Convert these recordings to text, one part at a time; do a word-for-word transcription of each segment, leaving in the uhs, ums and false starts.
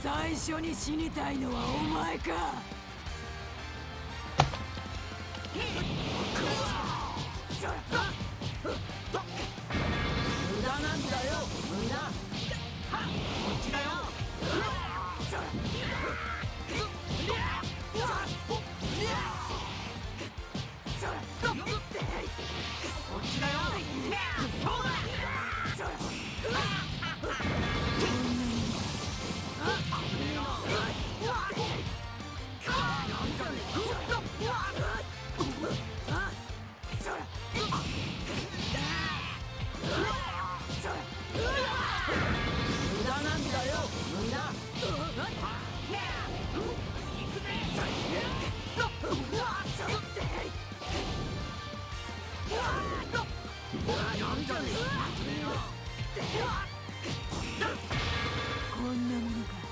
最初に死にたいのはお前か。無駄なんだよ、無駄。こっちだよ。こっちだよ。無駄なんだよ、無駄。こんなものか。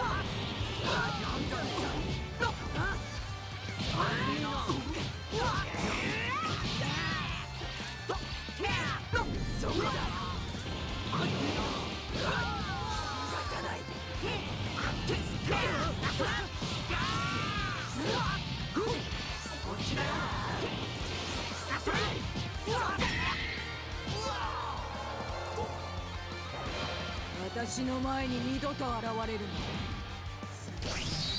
そこだ。私の前に二度と現れるな。